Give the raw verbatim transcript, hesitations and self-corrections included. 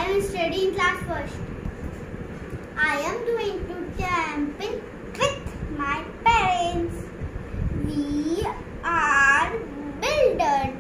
I will study in class first. I am going to camping with my parents. We are builder